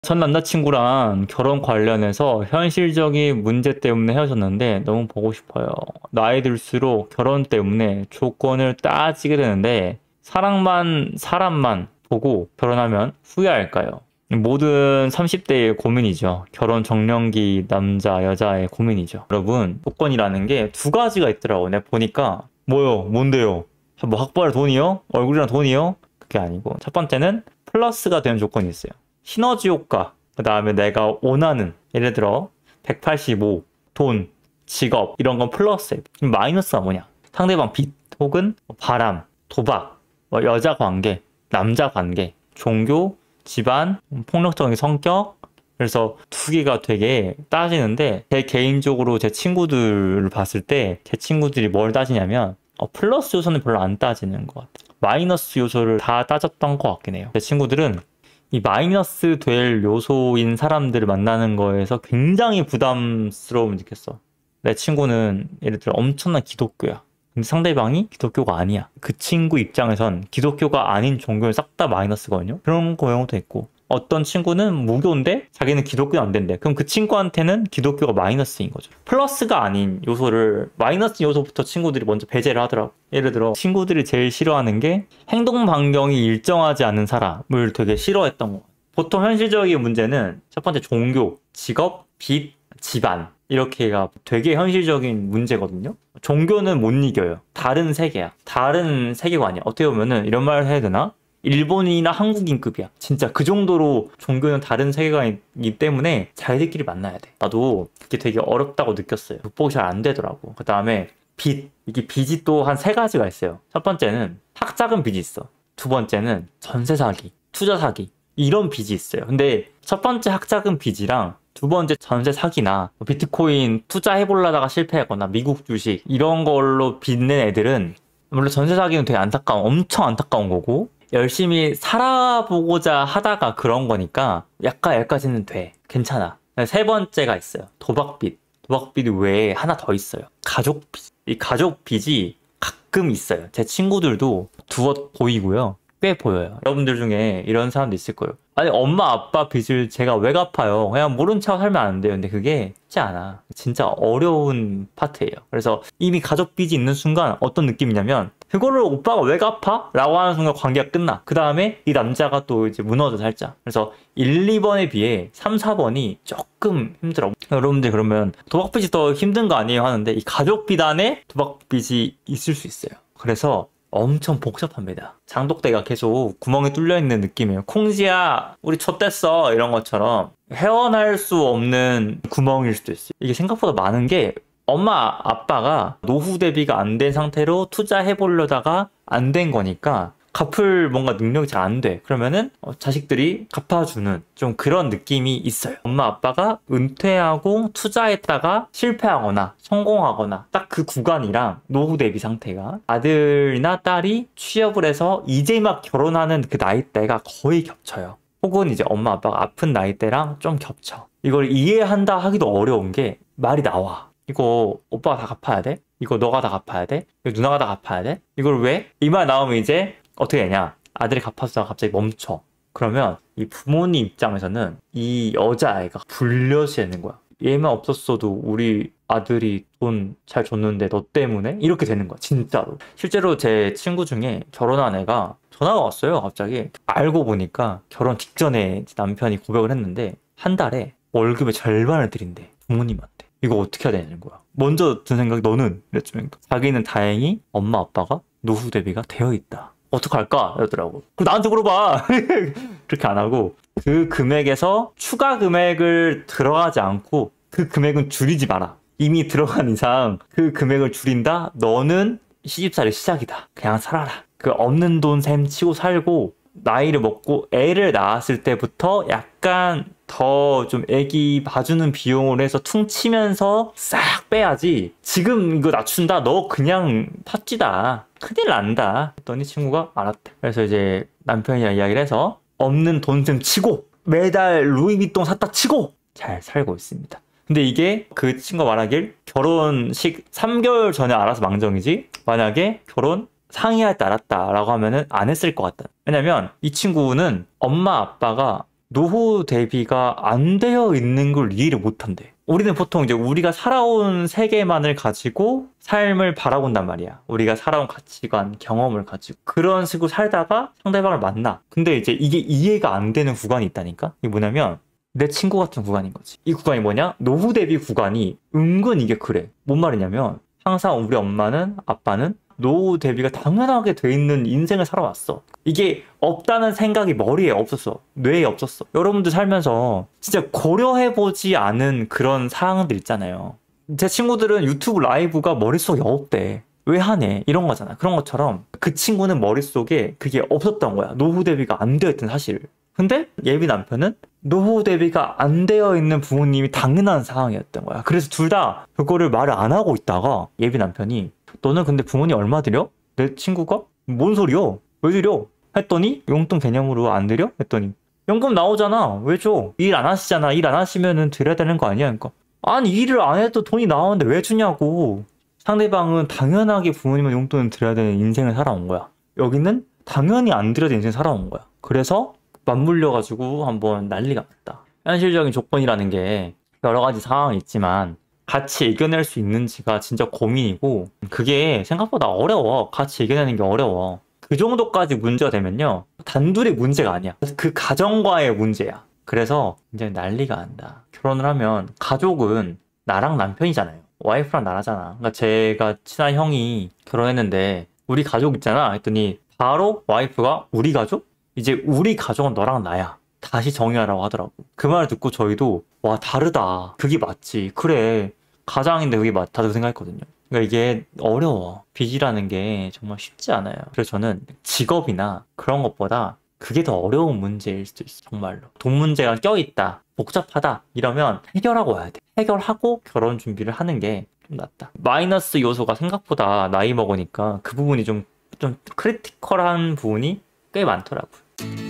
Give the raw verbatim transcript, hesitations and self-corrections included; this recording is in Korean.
전 남자친구랑 결혼 관련해서 현실적인 문제 때문에 헤어졌는데 너무 보고 싶어요. 나이 들수록 결혼 때문에 조건을 따지게 되는데 사랑만 사람만 보고 결혼하면 후회할까요? 모든 삼십 대의 고민이죠. 결혼 정년기 남자 여자의 고민이죠. 여러분, 조건이라는 게 두 가지가 있더라고. 내가 보니까 뭐요? 뭔데요? 뭐 학벌 돈이요? 얼굴이랑 돈이요? 그게 아니고 첫 번째는 플러스가 되는 조건이 있어요. 시너지 효과, 그 다음에 내가 원하는, 예를 들어 백팔십오, 돈, 직업 이런 건 플러스예요. 마이너스가 뭐냐? 상대방 빚 혹은 바람, 도박, 뭐 여자 관계, 남자 관계, 종교, 집안, 폭력적인 성격. 그래서 두 개가 되게 따지는데, 제 개인적으로 제 친구들을 봤을 때 제 친구들이 뭘 따지냐면 어, 플러스 요소는 별로 안 따지는 것 같아요. 마이너스 요소를 다 따졌던 것 같긴 해요. 제 친구들은 이 마이너스 될 요소인 사람들을 만나는 거에서 굉장히 부담스러움을 느꼈어. 내 친구는 예를 들어 엄청난 기독교야. 근데 상대방이 기독교가 아니야. 그 친구 입장에선 기독교가 아닌 종교는 싹 다 마이너스거든요. 그런 경우도 있고, 어떤 친구는 무교인데 자기는 기독교는 안 된대. 그럼 그 친구한테는 기독교가 마이너스인 거죠. 플러스가 아닌 요소를 마이너스 요소부터 친구들이 먼저 배제를 하더라고. 예를 들어 친구들이 제일 싫어하는 게 행동 반경이 일정하지 않은 사람을 되게 싫어했던 거. 보통 현실적인 문제는 첫 번째 종교, 직업, 빚, 집안 이렇게가 되게 현실적인 문제거든요. 종교는 못 이겨요. 다른 세계야. 다른 세계관이야. 어떻게 보면은 이런 말을 해야 되나? 일본인이나 한국인급이야. 진짜 그 정도로 종교는 다른 세계관이기 때문에 자기들끼리 만나야 돼. 나도 그게 되게 어렵다고 느꼈어요. 극복이 잘 안 되더라고. 그 다음에 빚. 이게 빚이 또 한 세 가지가 있어요. 첫 번째는 학자금 빚이 있어. 두 번째는 전세 사기, 투자 사기. 이런 빚이 있어요. 근데 첫 번째 학자금 빚이랑 두 번째 전세 사기나 비트코인 투자해보려다가 실패하거나 미국 주식 이런 걸로 빚는 애들은, 물론 전세 사기는 되게 안타까운, 엄청 안타까운 거고, 열심히 살아보고자 하다가 그런 거니까 약간 여기까지는 돼. 괜찮아. 세 번째가 있어요. 도박빚. 도박빚 외에 하나 더 있어요. 가족빚. 이 가족빚이 가끔 있어요. 제 친구들도 두어 보이고요. 꽤 보여요. 여러분들 중에 이런 사람도 있을 거예요. 아니, 엄마 아빠 빚을 제가 왜 갚아요? 그냥 모른 척 살면 안 돼요. 근데 그게 쉽지 않아. 진짜 어려운 파트예요. 그래서 이미 가족 빚이 있는 순간 어떤 느낌이냐면, 그거를 오빠가 왜 갚아? 라고 하는 순간 관계가 끝나. 그 다음에 이 남자가 또 이제 무너져 살짝. 그래서 일, 이 번에 비해 삼, 사 번이 조금 힘들어. 여러분들 그러면 도박빚이 더 힘든 거 아니에요? 하는데 이 가족빚 안에 도박빚이 있을 수 있어요. 그래서 엄청 복잡합니다. 장독대가 계속 구멍이 뚫려 있는 느낌이에요. 콩지야, 우리 좆됐어, 이런 것처럼 헤어날 수 없는 구멍일 수도 있어요. 이게 생각보다 많은 게, 엄마 아빠가 노후 대비가 안 된 상태로 투자해 보려다가 안 된 거니까 갚을 뭔가 능력이 잘 안 돼. 그러면은 어, 자식들이 갚아주는 좀 그런 느낌이 있어요. 엄마 아빠가 은퇴하고 투자했다가 실패하거나 성공하거나 딱 그 구간이랑 노후 대비 상태가, 아들이나 딸이 취업을 해서 이제 막 결혼하는 그 나이대가 거의 겹쳐요. 혹은 이제 엄마 아빠가 아픈 나이대랑 좀 겹쳐. 이걸 이해한다 하기도 어려운 게 말이 나와. 이거 오빠가 다 갚아야 돼? 이거 너가 다 갚아야 돼? 이거 누나가 다 갚아야 돼? 이걸 왜? 이 말 나오면 이제 어떻게 되냐? 아들이 갚아주다가 갑자기 멈춰. 그러면 이 부모님 입장에서는 이 여자아이가 불려시 되는 거야. 얘만 없었어도 우리 아들이 돈 잘 줬는데 너 때문에? 이렇게 되는 거야. 진짜로. 실제로 제 친구 중에 결혼한 애가 전화가 왔어요. 갑자기. 알고 보니까 결혼 직전에 남편이 고백을 했는데 한 달에 월급의 절반을 드린대. 부모님한테. 이거 어떻게 해야 되는 거야? 먼저 든 생각이, 너는? 이랬지만 자기는 다행히 엄마 아빠가 노후 대비가 되어 있다. 어떡할까? 이러더라고. 그럼 나한테 물어봐. 그렇게 안 하고 그 금액에서 추가 금액을 들어가지 않고 그 금액은 줄이지 마라. 이미 들어간 이상 그 금액을 줄인다? 너는 시집살이 시작이다. 그냥 살아라. 그 없는 돈 셈 치고 살고, 나이를 먹고 애를 낳았을 때부터 약간 더 좀 애기 봐주는 비용을 해서 퉁치면서 싹 빼야지. 지금 이거 낮춘다? 너 그냥 팥쥐다. 큰일 난다. 했더니 친구가 알았대. 그래서 이제 남편이랑 이야기를 해서 없는 돈셈 치고 매달 루이비통 샀다 치고 잘 살고 있습니다. 근데 이게 그 친구가 말하길 결혼식 삼 개월 전에 알아서 망정이지, 만약에 결혼 상의할 때 알았다 라고 하면은 안 했을 것 같다. 왜냐면 이 친구는 엄마 아빠가 노후 대비가 안 되어 있는 걸 이해를 못한대. 우리는 보통 이제 우리가 살아온 세계만을 가지고 삶을 바라본단 말이야. 우리가 살아온 가치관, 경험을 가지고. 그런 식으로 살다가 상대방을 만나. 근데 이제 이게 이해가 안 되는 구간이 있다니까? 이게 뭐냐면 내 친구 같은 구간인 거지. 이 구간이 뭐냐? 노후 대비 구간이 은근 이게 그래. 뭔 말이냐면 항상 우리 엄마는, 아빠는 노후 대비가 당연하게 돼 있는 인생을 살아왔어. 이게 없다는 생각이 머리에 없었어. 뇌에 없었어. 여러분들 살면서 진짜 고려해보지 않은 그런 상황들 있잖아요. 제 친구들은 유튜브 라이브가 머릿속에 없대. 왜 하네? 이런 거잖아. 그런 것처럼 그 친구는 머릿속에 그게 없었던 거야. 노후 대비가 안 되어 있던 사실을. 근데 예비 남편은 노후 대비가 안 되어 있는 부모님이 당연한 상황이었던 거야. 그래서 둘 다 그거를 말을 안 하고 있다가 예비 남편이 너는 근데 부모님 얼마 드려? 내 친구가? 뭔 소리야? 왜 드려? 했더니 용돈 개념으로 안 드려? 했더니 연금 나오잖아. 왜 줘? 일 안 하시잖아. 일 안 하시면은 드려야 되는 거 아니야? 그러니까 아니 일을 안 해도 돈이 나오는데 왜 주냐고. 상대방은 당연하게 부모님은 용돈을 드려야 되는 인생을 살아온 거야. 여기는 당연히 안 드려야 되는 인생을 살아온 거야. 그래서 맞물려가지고 한번 난리가 났다. 현실적인 조건이라는 게 여러 가지 상황이 있지만 같이 이겨낼 수 있는지가 진짜 고민이고 그게 생각보다 어려워. 같이 이겨내는 게 어려워. 그 정도까지 문제가 되면요. 단둘이 문제가 아니야. 그 가정과의 문제야. 그래서 이제 난리가 난다. 결혼을 하면 가족은 나랑 남편이잖아요. 와이프랑 나라잖아. 그러니까 제가 친한 형이 결혼했는데 우리 가족 있잖아. 했더니 바로 와이프가 우리 가족? 이제 우리 가족은 너랑 나야. 다시 정의하라고 하더라고. 그 말을 듣고 저희도 와 다르다. 그게 맞지. 그래. 가장인데 그게 맞다고 생각했거든요. 그러니까 이게 어려워. 빚이라는 게 정말 쉽지 않아요. 그래서 저는 직업이나 그런 것보다 그게 더 어려운 문제일 수도 있어. 정말로. 돈 문제가 껴있다. 복잡하다. 이러면 해결하고 와야 돼. 해결하고 결혼 준비를 하는 게 좀 낫다. 마이너스 요소가 생각보다 나이 먹으니까 그 부분이 좀, 좀 크리티컬한 부분이 꽤 많더라고요.